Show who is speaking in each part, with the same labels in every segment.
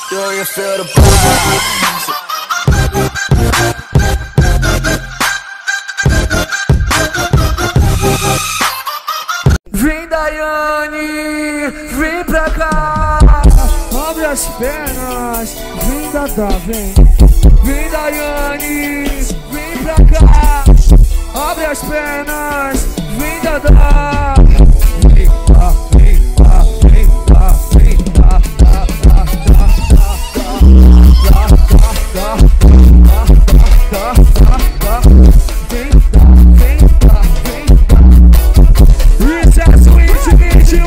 Speaker 1: Do you feel the vibes?
Speaker 2: Vem Daiane, vem pra cá. Abre as pernas, vem Dada, vem. Vem Daiane, vem pra cá. Abre as pernas, vem Dada. Vem cá, vem cá, vem cá, vem cá, isso é Switch 21.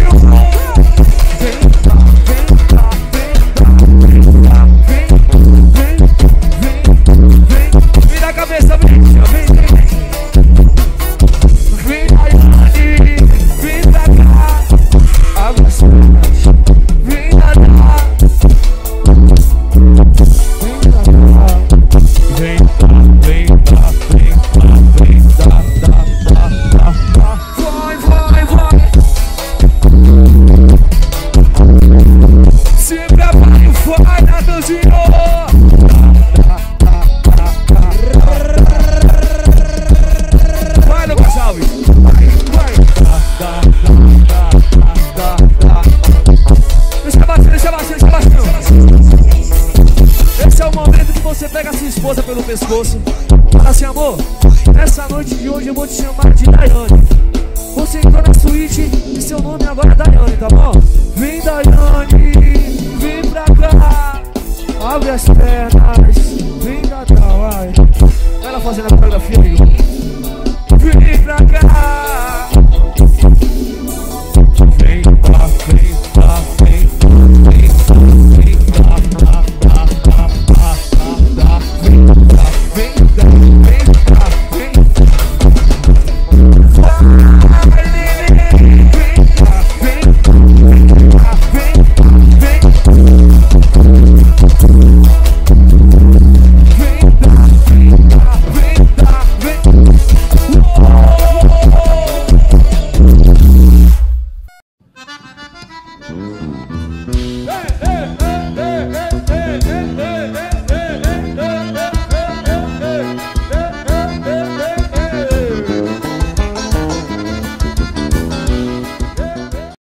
Speaker 2: Vem cá, vem cá, vem cá, vem. Vira a cabeça, vem, vem. Vem Daiane, vem pra cá. Abre as pernas, vem Dada. Vem Dada. Vem cá, vem cá, vem cá, vem Dada. Vai, vai, vai. Se prepare, vai, Natanzinho. Vai, Lucas Alves. Vai, vai. Deixa baixo, deixa baixo, deixa baixo. Esse é o momento que você pega a sua esposa pelo pescoço. Fala assim, amor, nessa noite de hoje eu vou te chamar de Daiane. Você entrou na suíte e seu nome agora é Daiane, tá bom? Vem Daiane, vem pra cá. Abre as pernas, vem Dada, vai. Ela fazendo a coreografia, amigo. Vem pra cá.